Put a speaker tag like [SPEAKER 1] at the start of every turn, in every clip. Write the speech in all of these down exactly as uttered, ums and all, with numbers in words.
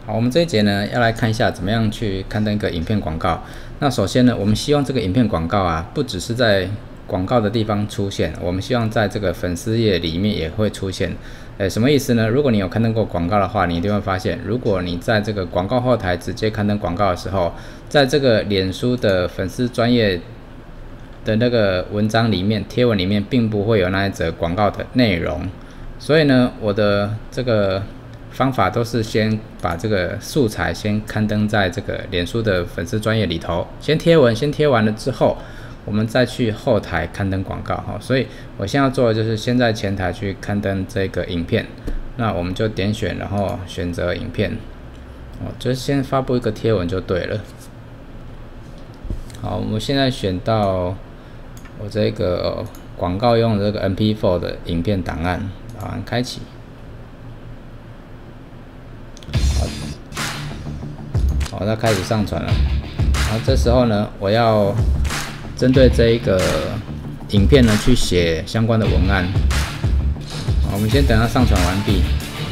[SPEAKER 1] 好，我们这一节呢要来看一下怎么样去刊登一个影片广告。那首先呢，我们希望这个影片广告啊，不只是在广告的地方出现，我们希望在这个粉丝页里面也会出现。呃，什么意思呢？如果你有刊登过广告的话，你一定会发现，如果你在这个广告后台直接刊登广告的时候，在这个脸书的粉丝专页的那个文章里面、贴文里面，并不会有那一则广告的内容。所以呢，我的这个方法都是先把这个素材先刊登在这个脸书的粉丝专页里头，先贴文，先贴完了之后，我们再去后台刊登广告哈。所以我现在要做的就是先在前台去刊登这个影片，那我们就点选，然后选择影片，哦，就是先发布一个贴文就对了。好，我们现在选到我这个广告用的这个 M P 四 的影片档案，把它开启。好，它开始上传了。然后这时候呢，我要针对这一个影片呢去写相关的文案。好，我们先等它上传完毕。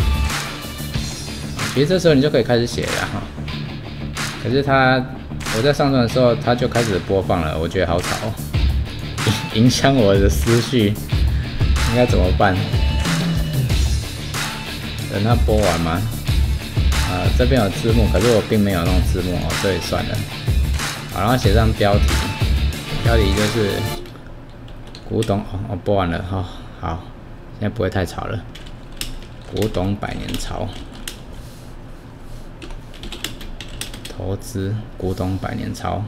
[SPEAKER 1] 其实这时候你就可以开始写了哈。可是它我在上传的时候，它就开始播放了，我觉得好吵，影响我的思绪，应该怎么办？等它播完吗？呃，这边有字幕，可是我并没有弄字幕哦，所以算了。好，然后写上标题，标题就是古董哦，我播完了哈、哦，好，现在不会太吵了。古董百年潮，投资古董百年潮，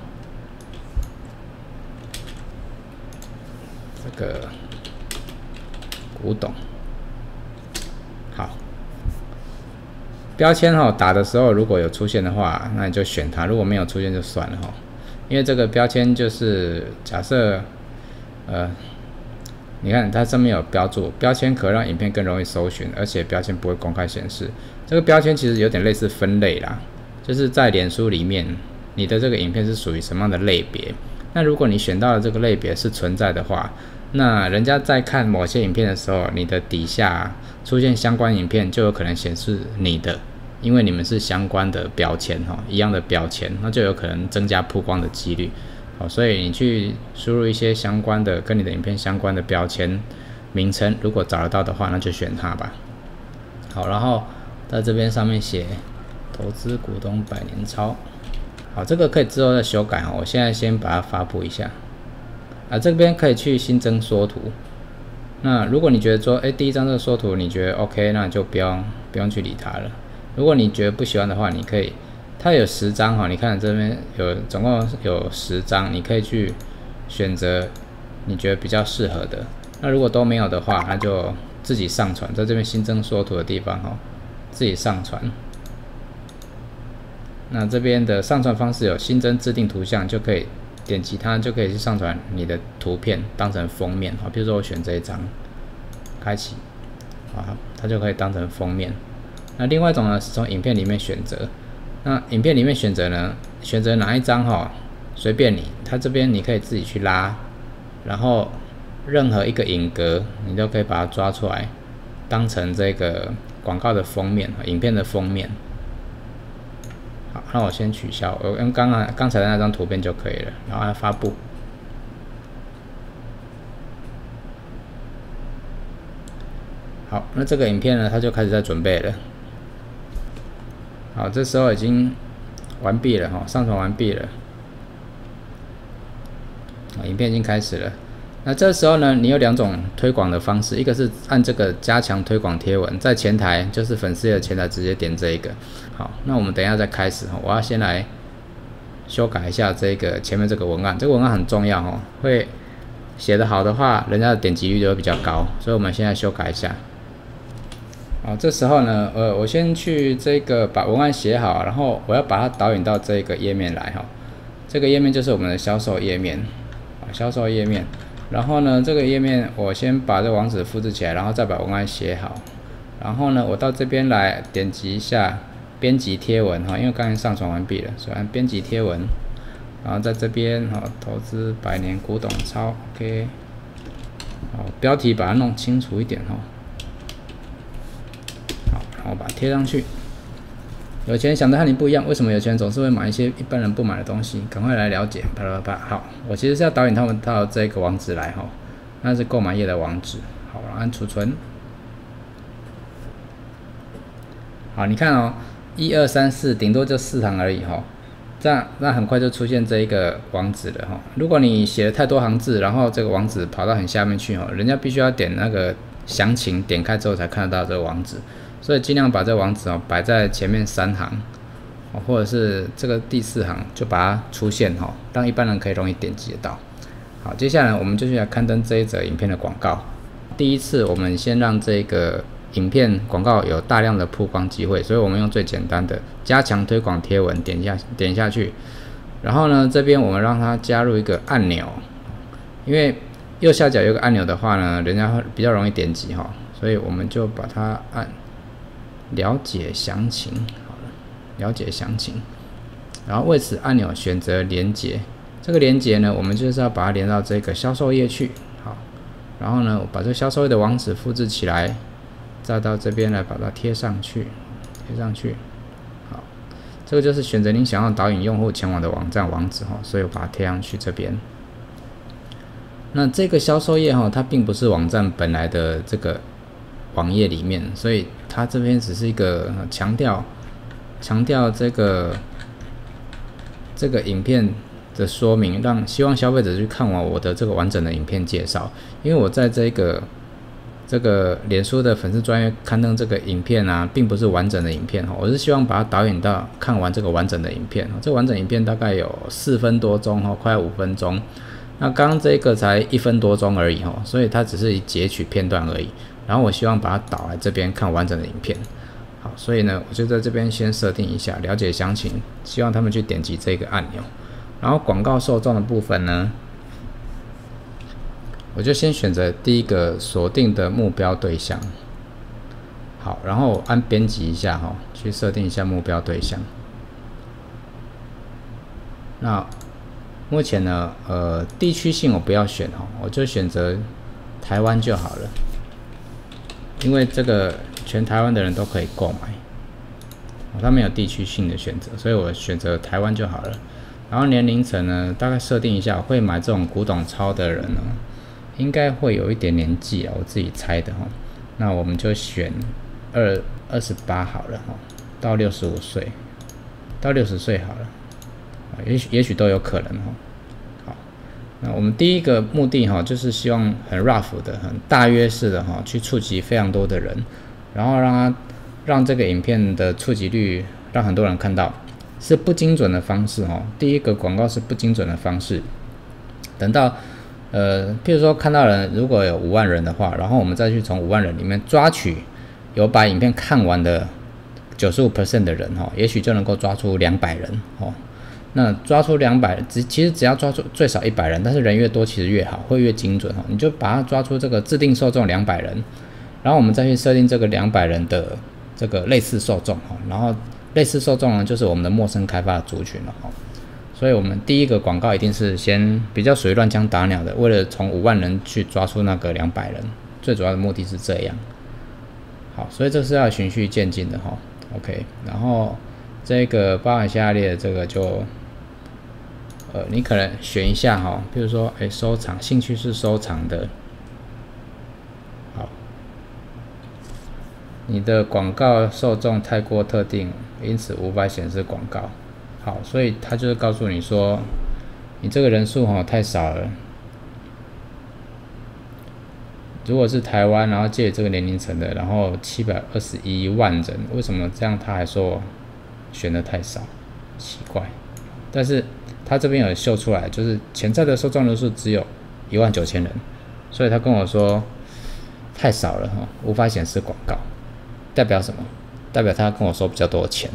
[SPEAKER 1] 这个古董，好。标签哈打的时候，如果有出现的话，那你就选它；如果没有出现就算了哈。因为这个标签就是假设，呃，你看它上面有标注，标签可让影片更容易搜寻，而且标签不会公开显示。这个标签其实有点类似分类啦，就是在脸书里面，你的这个影片是属于什么样的类别？那如果你选到的这个类别是存在的话，那人家在看某些影片的时候，你的底下出现相关影片，就有可能显示你的，因为你们是相关的标签哈，一样的标签，那就有可能增加曝光的几率。好，所以你去输入一些相关的跟你的影片相关的标签名称，如果找得到的话，那就选它吧。好，然后在这边上面写投资股东百年钞。好，这个可以之后再修改哈，我现在先把它发布一下。啊，这边可以去新增缩图。那如果你觉得说，哎，第一张这个缩图你觉得 OK， 那你就不用不用去理它了。如果你觉得不喜欢的话，你可以，它有十张哈，你看这边有总共有十张，你可以去选择你觉得比较适合的。那如果都没有的话，那就自己上传，在这边新增缩图的地方哈，自己上传。那这边的上传方式有新增自定图像，就可以点击它，就可以去上传你的图片当成封面啊。比如说我选这一张，开启，啊，它就可以当成封面。那另外一种呢，是从影片里面选择。那影片里面选择呢，选择哪一张哈，随便你。它这边你可以自己去拉，然后任何一个影格，你都可以把它抓出来，当成这个广告的封面，影片的封面。好，那我先取消，我用刚刚刚才的那张图片就可以了，然后按发布。好，那这个影片呢，它就开始在准备了。好，这时候已经完毕了哈，上传完毕了。影片已经开始了。那这时候呢，你有两种推广的方式，一个是按这个加强推广贴文，在前台就是粉丝页的前台直接点这一个。好，那我们等一下再开始，我要先来修改一下这个前面这个文案，这个文案很重要哦，会写得好的话，人家的点击率就会比较高，所以我们现在修改一下。好，这时候呢，呃，我先去这个把文案写好，然后我要把它导引到这个页面来哈。这个页面就是我们的销售页面，啊，销售页面。然后呢，这个页面我先把这个网址复制起来，然后再把文案写好。然后呢，我到这边来点击一下编辑贴文哈，因为刚才上传完毕了，所以按编辑贴文。然后在这边哈，投资百年古董钞 ，OK。好，标题把它弄清楚一点哈。好，然后把它贴上去。 有钱人想的和你不一样，为什么有钱人总是会买一些一般人不买的东西？赶快来了解。啪啪啪。好，我其实是要导引他们到这个网址来哈，那是购买页的网址。好，按储存。好，你看哦，一二三四，顶多就四行而已哈。这样，那很快就出现这一个网址了哈。如果你写了太多行字，然后这个网址跑到很下面去哈，人家必须要点那个详情，点开之后才看得到这个网址。所以尽量把这个网址哦摆在前面三行，或者是这个第四行就把它出现哈，让一般人可以容易点击得到。好，接下来我们就去来刊登这一则影片的广告。第一次我们先让这个影片广告有大量的曝光机会，所以我们用最简单的加强推广贴文，点下点下去，然后呢这边我们让它加入一个按钮，因为右下角有个按钮的话呢，人家会比较容易点击哈，所以我们就把它按。了解详情，好了，了解详情，然后为此按钮选择连结，这个连结呢，我们就是要把它连到这个销售页去，好，然后呢，我把这个销售页的网址复制起来，再到这边来把它贴上去，贴上去，好，这个就是选择您想要导引用户前往的网站网址哈，所以我把它贴上去这边。那这个销售页哈，它并不是网站本来的这个网页里面，所以它这边只是一个强调强调这个这个影片的说明，让希望消费者去看完我的这个完整的影片介绍。因为我在这个这个脸书的粉丝专页刊登这个影片啊，并不是完整的影片哈，我是希望把它导引到看完这个完整的影片。这个完整影片大概有四分多钟哈，快五分钟。那刚刚这个才一分多钟而已哈，所以它只是截取片段而已。然后我希望把它导来这边看完整的影片，好，所以呢，我就在这边先设定一下了解详情，希望他们去点击这个按钮。然后广告受众的部分呢，我就先选择第一个锁定的目标对象，好，然后按编辑一下哈，去设定一下目标对象。那目前呢，呃，地区性我不要选哈，我就选择台湾就好了。因为这个全台湾的人都可以购买，它没有地区性的选择，所以我选择台湾就好了。然后年龄层呢，大概设定一下，会买这种古董超的人呢，应该会有一点年纪啊，我自己猜的哈。那我们就选二二十八好了哈，到六十五岁，到六十岁好了，也许也许都有可能哈。那我们第一个目的哈，就是希望很 rough 的、很大约式的哈，去触及非常多的人，然后让它让这个影片的触及率让很多人看到，是不精准的方式哈。第一个广告是不精准的方式，等到呃，譬如说看到人如果有五万人的话，然后我们再去从五万人里面抓取有把影片看完的 百分之九十五 的人哈，也许就能够抓出两百人哦。那抓出两百，只其实只要抓出最少一百人，但是人越多其实越好，会越精准哈。你就把它抓出这个制定受众两百人，然后我们再去设定这个两百人的这个类似受众哈，然后类似受众呢就是我们的陌生开发的族群了哈。所以我们第一个广告一定是先比较属于乱枪打鸟的，为了从五万人去抓出那个两百人，最主要的目的是这样。好，所以这是要循序渐进的哈。OK， 然后这个包含下列的这个就。呃，你可能选一下哈，比如说，哎，收藏，兴趣是收藏的，好，你的广告受众太过特定，因此无法显示广告。好，所以他就是告诉你说，你这个人数哈太少了。如果是台湾，然后介于这个年龄层的，然后七百二十一万人，为什么这样他还说选的太少？奇怪，但是。他这边有秀出来，就是潜在的受众人数只有一万九千人，所以他跟我说太少了哈，无法显示广告，代表什么？代表他跟我说比较多的钱，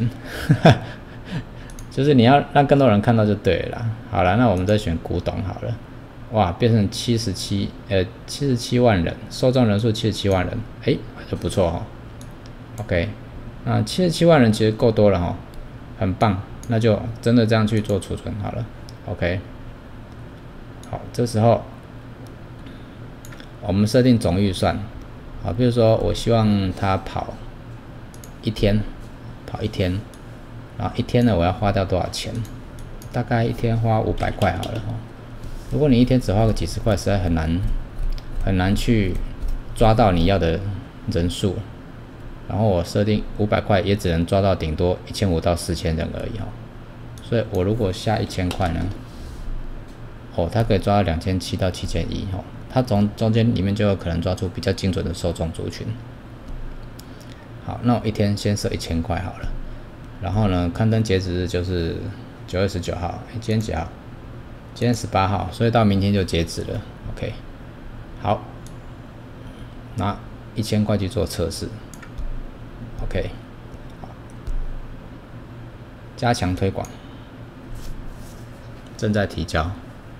[SPEAKER 1] 就是你要让更多人看到就对了啦。好了，那我们再选古董好了，哇，变成七十七呃七十七万人，受众人数七十七万人，哎、欸，就不错哈。OK， 那七十七万人其实够多了哈，很棒。那就真的这样去做储存好了 ，OK。好，这时候我们设定总预算，好，比如说我希望他跑一天，跑一天， 然后一天呢我要花掉多少钱？大概一天花五百块好了哈。如果你一天只花个几十块，实在很难很难去抓到你要的人数。然后我设定五百块，也只能抓到顶多一千五到四千人而已哈。所以我如果下一千块呢，哦，它可以抓到两千七到七千一哈。它从中间里面就有可能抓出比较精准的受众族群。好，那我一天先设一千块好了。然后呢，刊登截止日就是九月十九号，欸，今天几号？今天十八号，所以到明天就截止了。OK， 好，拿一千块去做测试。OK， 好，加强推广，正在提交。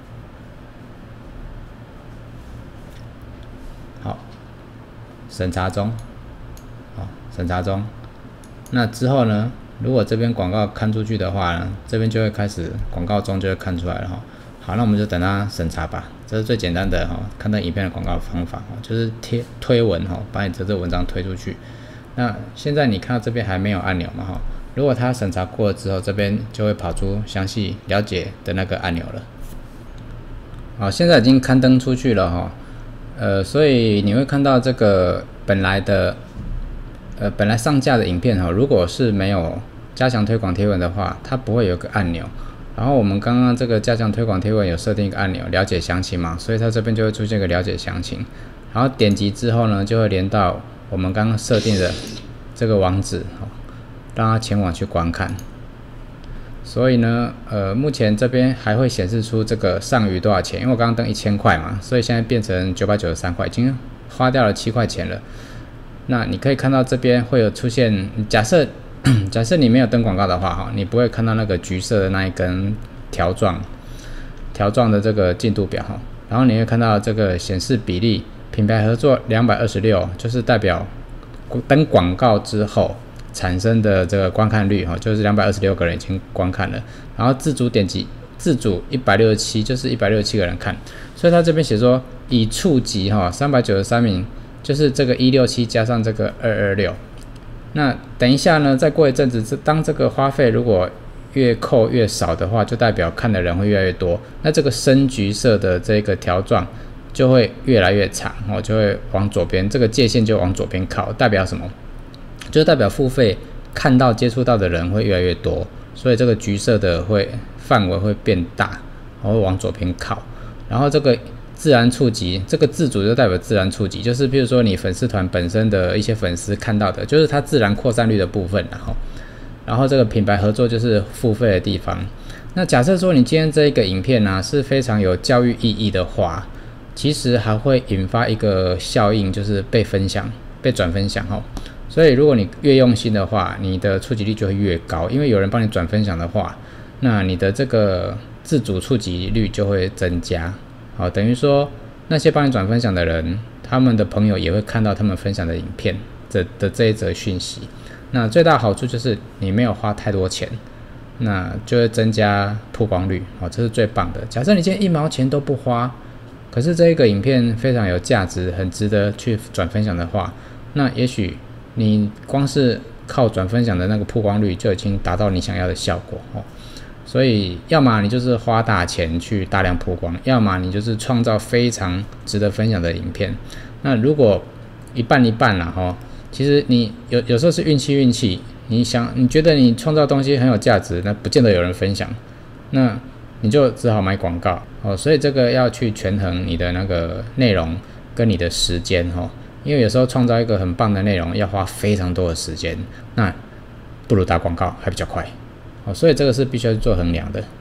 [SPEAKER 1] 好，审查中，好，审查中。那之后呢？如果这边广告看出去的话呢，这边就会开始广告中就会看出来了哈。好，那我们就等它审查吧。这是最简单的哈，看到影片的广告的方法，就是贴推文哈，把你这这文章推出去。那现在你看到这边还没有按钮嘛哈？如果它审查过了之后，这边就会跑出详细了解的那个按钮了。好，现在已经刊登出去了哈。呃，所以你会看到这个本来的。呃，本来上架的影片哈，如果是没有加强推广贴文的话，它不会有个按钮。然后我们刚刚这个加强推广贴文有设定一个按钮，了解详情嘛，所以它这边就会出现一个了解详情。然后点击之后呢，就会连到我们刚刚设定的这个网址，让它前往去观看。所以呢，呃，目前这边还会显示出这个上余多少钱，因为我刚刚登一千块嘛，所以现在变成九百九十三块，已经花掉了七块钱了。那你可以看到这边会有出现，假设假设你没有登广告的话，哈，你不会看到那个橘色的那一根条状条状的这个进度表哈。然后你会看到这个显示比例，品牌合作两百二十六，就是代表登广告之后产生的这个观看率哈，就是两百二十六个人已经观看了。然后自主点击自主一百六十七，就是一百六十七个人看。所以他这边写说已触及哈三百九十三名。就是这个一六七加上这个二二六，那等一下呢，再过一阵子，当这个花费如果越扣越少的话，就代表看的人会越来越多。那这个深橘色的这个条状就会越来越长，哦，就会往左边，这个界限就往左边靠，代表什么？就是代表付费看到接触到的人会越来越多，所以这个橘色的会范围会变大，然后往左边靠，然后这个。自然触及，这个自主就代表自然触及，就是比如说你粉丝团本身的一些粉丝看到的，就是它自然扩散率的部分，然后，然后这个品牌合作就是付费的地方。那假设说你今天这一个影片呢、啊、是非常有教育意义的话，其实还会引发一个效应，就是被分享、被转分享哈。所以如果你越用心的话，你的触及率就会越高，因为有人帮你转分享的话，那你的这个自主触及率就会增加。好，等于说那些帮你转分享的人，他们的朋友也会看到他们分享的影片的的这一则讯息。那最大好处就是你没有花太多钱，那就会增加曝光率。好，这是最棒的。假设你今天一毛钱都不花，可是这一个影片非常有价值，很值得去转分享的话，那也许你光是靠转分享的那个曝光率就已经达到你想要的效果哦。所以，要么你就是花大钱去大量曝光，要么你就是创造非常值得分享的影片。那如果一半一半啦齁，其实你有有时候是运气运气，你想你觉得你创造东西很有价值，那不见得有人分享，那你就只好买广告哦。所以这个要去权衡你的那个内容跟你的时间齁，因为有时候创造一个很棒的内容要花非常多的时间，那不如打广告还比较快。所以这个是必须要做衡量的。